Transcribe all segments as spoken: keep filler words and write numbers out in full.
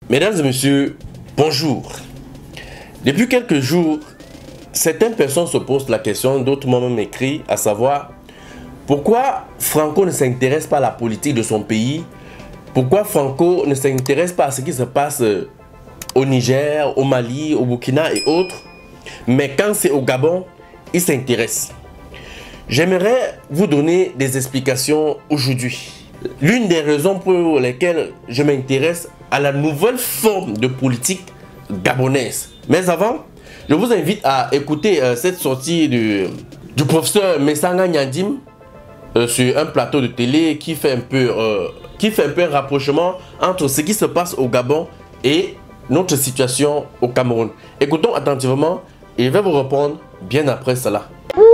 Mesdames et messieurs, bonjour. Depuis quelques jours, certaines personnes se posent la question, d'autres m'ont même écrit, à savoir pourquoi Franco ne s'intéresse pas à la politique de son pays, pourquoi Franco ne s'intéresse pas à ce qui se passe au Niger, au Mali, au Burkina et autres, mais quand c'est au Gabon, il s'intéresse. J'aimerais vous donner des explications aujourd'hui. L'une des raisons pour lesquelles je m'intéresse à la nouvelle forme de politique gabonaise. Mais avant, je vous invite à écouter euh, cette sortie du, du professeur Messanga Nyandim euh, sur un plateau de télé qui fait un peu, euh, qui fait un peu un rapprochement entre ce qui se passe au Gabon et notre situation au Cameroun. Écoutons attentivement et je vais vous répondre bien après cela.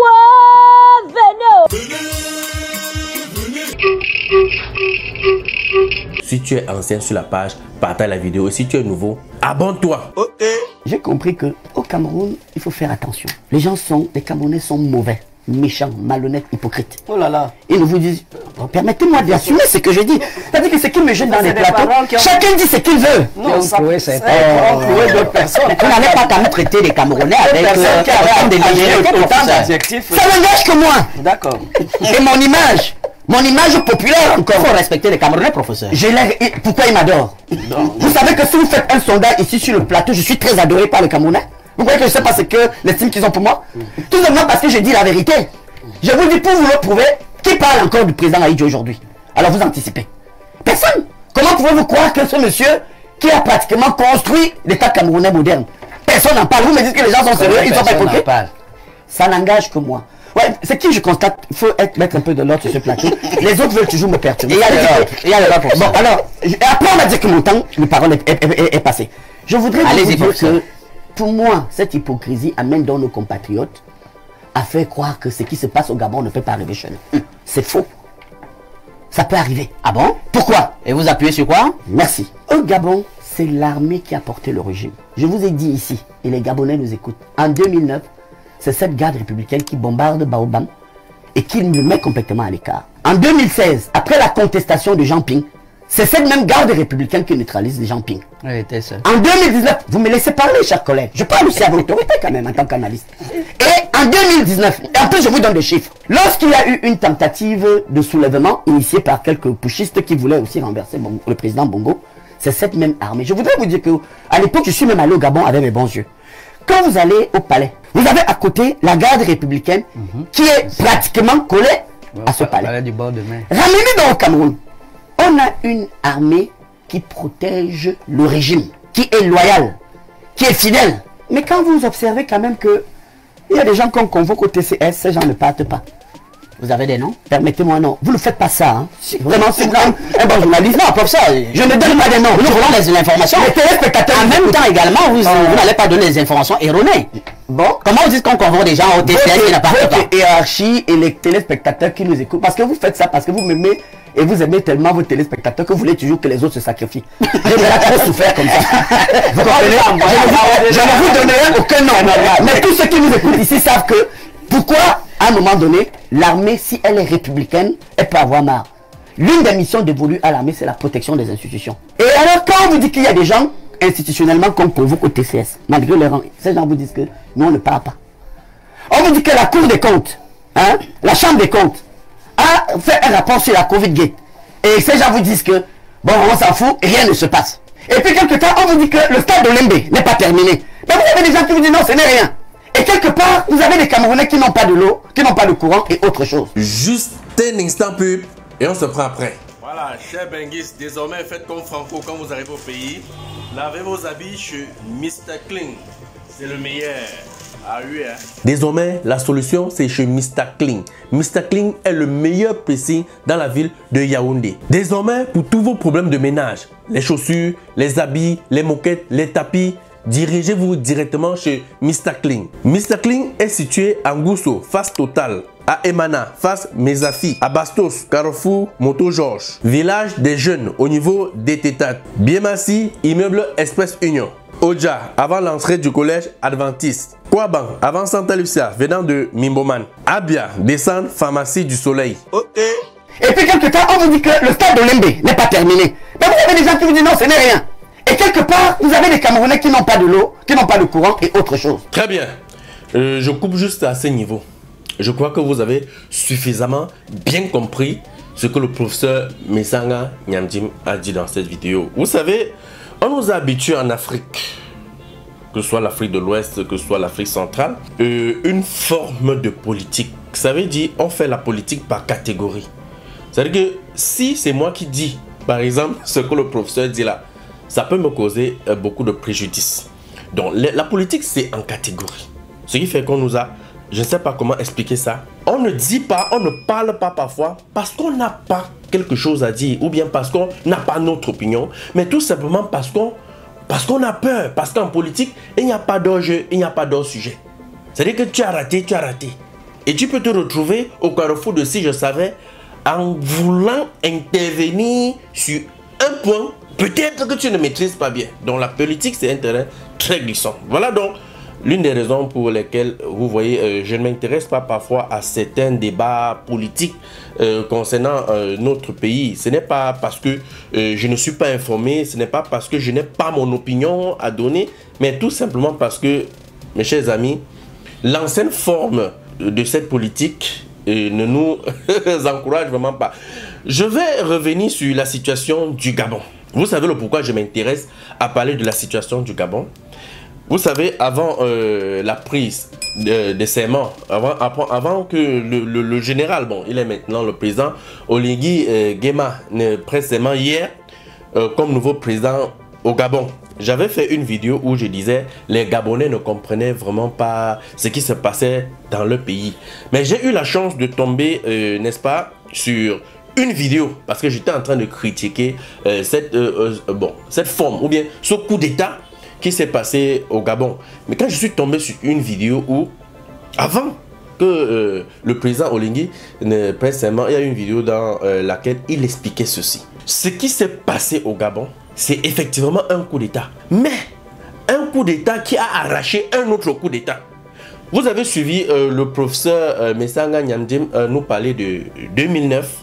Si tu es ancien sur la page, partage la vidéo. Si tu es nouveau, abonne-toi. Ok. J'ai compris que au Cameroun, il faut faire attention. Les gens sont, les Camerounais sont mauvais, méchants, malhonnêtes, hypocrites. Oh là là. Ils nous vous disent, oh, permettez-moi d'assumer ce que je dis. C'est-à-dire que ce qui me gêne dans les plateaux, chacun dit ce qu'il veut. Non, ça peut être d'autres personnes. On n'allait pas quand même traiter les Camerounais avec autant d'adjectifs. Ça n'engage que moi. D'accord. Et mon image. Mon image populaire encore. Il faut respecter les Camerounais, professeur. Je les... Pourquoi ils m'adorent? Vous savez que si vous faites un sondage ici sur le plateau, je suis très adoré par les Camerounais. Vous croyez que je sais pas ce que l'estime qu'ils ont pour moi? Tout simplement parce que je dis la vérité. Je vous dis pour vous le prouver, qui parle encore du président Haïti aujourd'hui? Alors vous anticipez. Personne. Comment pouvez-vous croire que ce monsieur qui a pratiquement construit l'État camerounais moderne, personne n'en parle? Vous me dites que les gens sont sérieux, ils sont pas hypocrites. Ça n'engage que moi. Ouais, c'est qui je constate, il faut être, mettre un peu de l'ordre sur ce plateau. Les autres veulent toujours me perturber. Il y a l'erreur. Bon, alors, je, après on va dire que mon temps, la parole est, est, est, est passée. Je voudrais vous dire que, pour moi, cette hypocrisie amène donc nos compatriotes à faire croire que ce qui se passe au Gabon ne peut pas arriver chez nous. C'est faux. Ça peut arriver. Ah bon? Pourquoi? Et vous appuyez sur quoi? Merci. Au Gabon, c'est l'armée qui a porté le régime. Je vous ai dit ici, et les Gabonais nous écoutent, en deux mille neuf, c'est cette garde républicaine qui bombarde Baobam et qui nous met complètement à l'écart. En deux mille seize, après la contestation de Jean Ping, c'est cette même garde républicaine qui neutralise les Jean Ping. Oui, en deux mille dix-neuf, vous me laissez parler, chers collègues. Je parle aussi à l'autorité quand même en tant qu'analyste. Et en deux mille dix-neuf, et en plus je vous donne des chiffres, lorsqu'il y a eu une tentative de soulèvement initiée par quelques putschistes qui voulaient aussi renverser bon, le président Bongo, c'est cette même armée. Je voudrais vous dire que à l'époque, je suis même allé au Gabon avec mes bons yeux. Quand vous allez au palais, vous avez à côté la garde républicaine mm-hmm. qui est pratiquement collée ouais, à ce palais. Du bord de mer. Ramenez dans le Cameroun, on a une armée qui protège le régime, qui est loyale, qui est fidèle. Mais quand vous observez quand même que il y a des gens qu'on convoque au T C S, ces gens ne partent pas. Vous avez des noms? Permettez-moi, non. Vous ne faites pas ça. Hein. Si, vraiment, c'est un bon journaliste. Non, pour ça, je ne donne pas des noms. Nous voulons les informations. Les téléspectateurs, en même temps également, vous, oh. vous n'allez pas donner les informations erronées. Bon, comment vous dites qu'on convoque des gens au T C S qui n'appartent pas? Votre hiérarchie et les téléspectateurs qui nous écoutent. Parce que vous faites ça, parce que vous m'aimez et vous aimez tellement vos téléspectateurs que vous voulez toujours que les autres se sacrifient. J'ai déjà trop souffert comme ça. Vous comprenez? Je ne vous donnerai aucun nom. Mais tous ceux qui nous écoutent ici savent que pourquoi à un moment donné, l'armée, si elle est républicaine, elle peut avoir marre. L'une des missions dévolues à l'armée, c'est la protection des institutions. Et alors, quand on vous dit qu'il y a des gens institutionnellement qu'on convoque au T C S, malgré leur rang, ces gens vous disent que nous, on ne part pas. On vous dit que la Cour des comptes, hein, la Chambre des comptes, a fait un rapport sur la Covid Gate. Et ces gens vous disent que, bon, on s'en fout, rien ne se passe. Et puis, quelque temps, on vous dit que le stade de Lembe n'est pas terminé. Mais vous avez des gens qui vous disent non, ce n'est rien. Et quelque part, vous avez des Camerounais qui n'ont pas de l'eau, qui n'ont pas de courant et autre chose. Juste un instant pub et on se prend après. Voilà, cher Benguis, désormais faites comme Franco quand vous arrivez au pays. Lavez vos habits chez mister Clean. C'est le meilleur. Ah oui, hein. Désormais, la solution c'est chez mister Clean. mister Clean est le meilleur pressing dans la ville de Yaoundé. Désormais, pour tous vos problèmes de ménage, les chaussures, les habits, les moquettes, les tapis, dirigez-vous directement chez mister Clean. mister Clean est situé à Ngousso, face Total, à Emana, face Mesafi, à Bastos, Carrefour, Moto Georges, village des jeunes au niveau des Tétats, Biemassi, immeuble Express Union, Oja, avant l'entrée du collège adventiste, Kouaban, avant Santa Lucia, venant de Mimboman, Abia, descendre pharmacie du Soleil. Ok. Et puis quelque temps, on vous dit que le stade de Lembe n'est pas terminé. Mais vous avez des gens qui vous disent non, ce n'est rien. Et quelque part, les Camerounais qui n'ont pas de l'eau, qui n'ont pas de courant et autre chose. Très bien. Euh, je coupe juste à ce niveau. Je crois que vous avez suffisamment bien compris ce que le professeur Mesanga Nyamdim a dit dans cette vidéo. Vous savez, on nous a habitués en Afrique, que ce soit l'Afrique de l'Ouest, que ce soit l'Afrique centrale, euh, une forme de politique. Ça veut dire on fait la politique par catégorie. C'est-à-dire que si c'est moi qui dis, par exemple, ce que le professeur dit là, ça peut me causer euh, beaucoup de préjudice. Donc la, la politique, c'est en catégorie. Ce qui fait qu'on nous a, je ne sais pas comment expliquer ça. On ne dit pas, on ne parle pas parfois parce qu'on n'a pas quelque chose à dire ou bien parce qu'on n'a pas notre opinion, mais tout simplement parce qu'on parce qu'on a peur. Parce qu'en politique, il n'y a pas d'enjeu, il n'y a pas d'autre sujet. C'est-à-dire que tu as raté, tu as raté. Et tu peux te retrouver au carrefour de si je savais en voulant intervenir sur un point, peut-être que tu ne maîtrises pas bien. Donc la politique, c'est un terrain très glissant. Voilà donc l'une des raisons pour lesquelles, vous voyez, euh, je ne m'intéresse pas parfois à certains débats politiques euh, concernant euh, notre pays. Ce n'est pas parce que euh, je ne suis pas informé, ce n'est pas parce que je n'ai pas mon opinion à donner, mais tout simplement parce que, mes chers amis, l'ancienne forme de cette politique euh, ne nous encourage vraiment pas. Je vais revenir sur la situation du Gabon. Vous savez le pourquoi je m'intéresse à parler de la situation du Gabon. Vous savez, avant euh, la prise de, de serment, avant, avant, avant que le, le, le général, bon, il est maintenant le président, Oligui euh, Nguema, ne prête serment hier euh, comme nouveau président au Gabon. J'avais fait une vidéo où je disais les Gabonais ne comprenaient vraiment pas ce qui se passait dans le pays. Mais j'ai eu la chance de tomber, euh, n'est-ce pas, sur une vidéo parce que j'étais en train de critiquer euh, cette, euh, euh, bon, cette forme ou bien ce coup d'état qui s'est passé au Gabon. Mais quand je suis tombé sur une vidéo où, avant que euh, le président Oligui ne prenne serment, il y a une vidéo dans euh, laquelle il expliquait ceci. Ce qui s'est passé au Gabon, c'est effectivement un coup d'état. Mais un coup d'état qui a arraché un autre coup d'état. Vous avez suivi euh, le professeur euh, Mesanga Nyamdim euh, nous parler de deux mille neuf,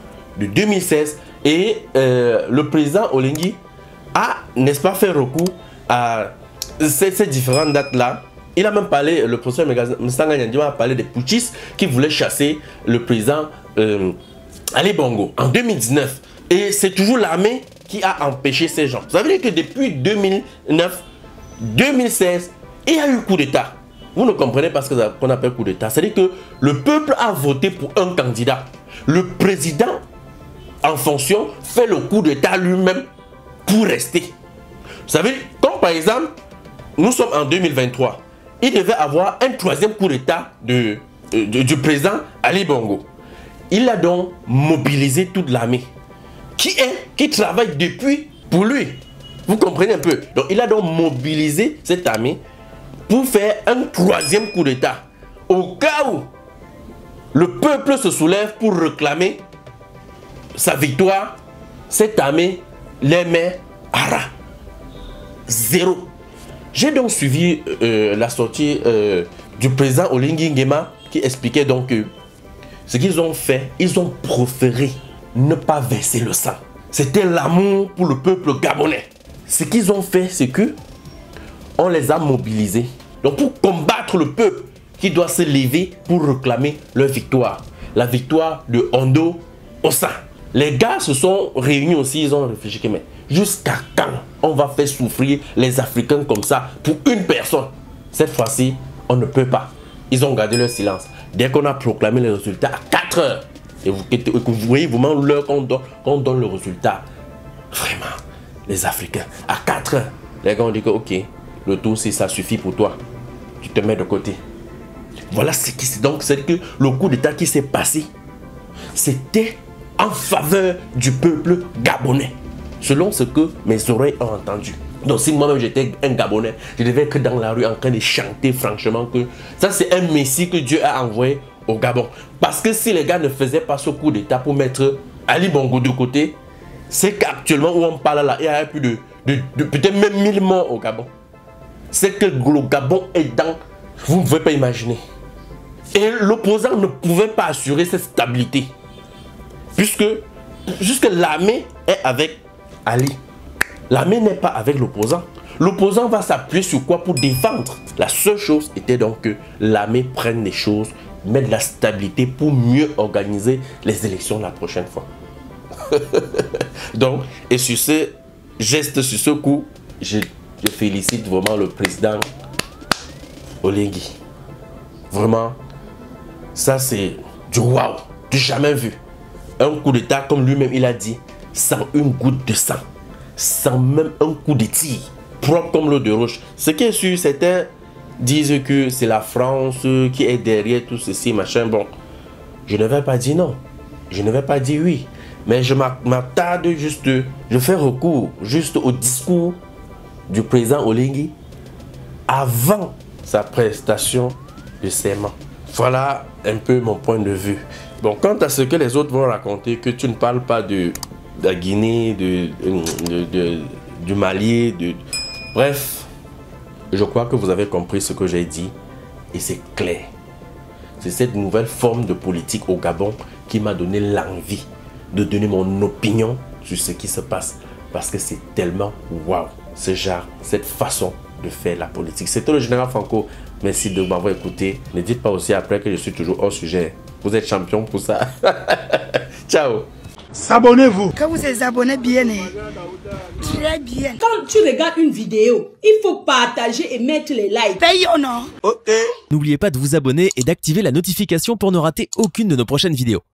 de deux mille seize, et euh, le président Oligui a, n'est-ce pas, fait recours à ces, ces différentes dates-là. Il a même parlé, le professeur Mesanga Nyamdim a parlé des putschistes qui voulaient chasser le président euh, Ali Bongo en deux mille dix-neuf. Et c'est toujours l'armée qui a empêché ces gens. Ça veut dire que depuis deux mille neuf, deux mille seize, il y a eu coup d'état. Vous ne comprenez pas ce qu'on appelle coup d'état. C'est-à-dire que le peuple a voté pour un candidat. Le président en fonction fait le coup d'état lui-même pour rester. Vous savez, comme par exemple, nous sommes en deux mille vingt-trois. Il devait avoir un troisième coup d'état de, de, de, du président Ali Bongo. Il a donc mobilisé toute l'armée qui est, qui travaille depuis pour lui. Vous comprenez un peu? Donc il a donc mobilisé cette armée pour faire un troisième coup d'état. Au cas où le peuple se soulève pour réclamer sa victoire, cette armée les met à ras. Zéro. J'ai donc suivi euh, la sortie euh, du président Oligui Nguema qui expliquait donc que ce qu'ils ont fait, ils ont préféré ne pas verser le sang. C'était l'amour pour le peuple gabonais. Ce qu'ils ont fait, c'est que on les a mobilisés. Donc pour combattre le peuple qui doit se lever pour réclamer leur victoire. La victoire de Ondo Ossa. Les gars se sont réunis aussi, ils ont réfléchi que mais jusqu'à quand on va faire souffrir les Africains comme ça pour une personne? Cette fois-ci, on ne peut pas. Ils ont gardé leur silence. Dès qu'on a proclamé les résultats à quatre heures, et vous, et vous voyez vraiment l'heure qu'on donne, qu'on donne le résultat, vraiment, les Africains, à quatre heures, les gars ont dit que ok, le tour, si ça suffit pour toi, tu te mets de côté. Voilà ce qui c'est donc, c'est que le coup d'état qui s'est passé, c'était en faveur du peuple gabonais, selon ce que mes oreilles ont entendu. Donc si moi-même j'étais un Gabonais, je devais être dans la rue en train de chanter franchement que ça c'est un messie que Dieu a envoyé au Gabon. Parce que si les gars ne faisaient pas ce coup d'état pour mettre Ali Bongo de côté, c'est qu'actuellement où on parle là, il y a plus de, de, de peut-être même mille morts au Gabon. C'est que le Gabon est dans, vous ne pouvez pas imaginer. Et l'opposant ne pouvait pas assurer cette stabilité. Puisque, puisque l'armée est avec Ali. L'armée n'est pas avec l'opposant. L'opposant va s'appuyer sur quoi pour défendre? La seule chose était donc que l'armée prenne les choses, mette de la stabilité pour mieux organiser les élections la prochaine fois. Donc, et sur ce geste, sur ce coup, je, je félicite vraiment le président Oligui. Vraiment, ça c'est du waouh, du jamais vu. Un coup d'état, comme lui-même il a dit, sans une goutte de sang, sans même un coup de tir, propre comme l'eau de roche. Ce qui est sûr, certains disent que c'est la France qui est derrière tout ceci, machin. Bon, je ne vais pas dire non, je ne vais pas dire oui, mais je m'attarde juste, je fais recours juste au discours du président Oligui avant sa prestation de serment. Voilà un peu mon point de vue. Bon, quant à ce que les autres vont raconter, que tu ne parles pas de, de la Guinée, de, de, de, du Mali, de... bref, je crois que vous avez compris ce que j'ai dit et c'est clair. C'est cette nouvelle forme de politique au Gabon qui m'a donné l'envie de donner mon opinion sur ce qui se passe parce que c'est tellement waouh, ce genre, cette façon de faire la politique. C'était le général Franco. Merci de m'avoir écouté. Ne dites pas aussi après que je suis toujours hors sujet. Vous êtes champion pour ça. Ciao. S'abonnez-vous. Quand vous êtes abonné bien, très bien. Quand tu regardes une vidéo, il faut partager et mettre les likes. Payons, non? Ok. N'oubliez pas de vous abonner et d'activer la notification pour ne rater aucune de nos prochaines vidéos.